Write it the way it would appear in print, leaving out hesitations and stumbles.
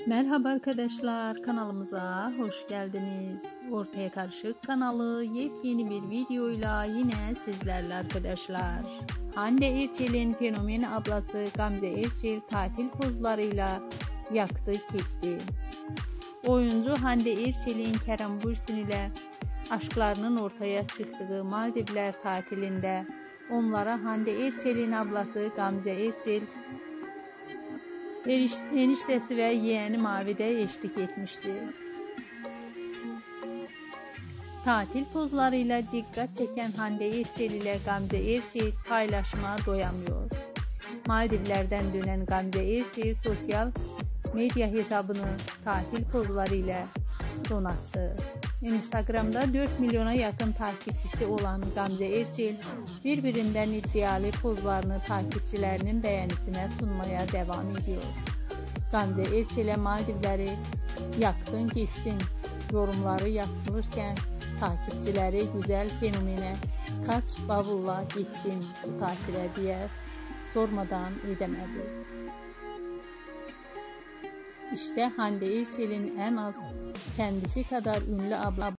Merhaba arkadaşlar, kanalımıza hoş geldiniz. Ortaya Karışık kanalı yepyeni bir videoyla yine sizlerle arkadaşlar. Hande Erçel'in fenomen ablası Gamze Erçel tatil pozlarıyla yaktı geçti. Oyuncu Hande Erçel'in Kerem Bürsin ile aşklarının ortaya çıktığı Maldivler tatilinde onlara Hande Erçel'in ablası Gamze Erçel, eniştesi ve yeğeni Mavi de eşlik etmişti. Tatil pozlarıyla dikkat çeken Hande Erçel ile Gamze Erçel paylaşıma doyamıyor. Maldivlerden dönen Gamze Erçel sosyal medya hesabını tatil pozlarıyla donattı. Instagram'da 4 milyona yakın takipçisi olan Gamze Erçel birbirinden iddialı pozlarını takipçilerinin beğenisine sunmaya devam ediyor. Gamze Erçel'e Maldivleri yaktın geçtin yorumları yapılırken takipçileri güzel fenomene kaç bavulla gittin bu tatile diye sormadan edemedi. İşte Hande Erçel'in en az kendisi kadar ünlü abla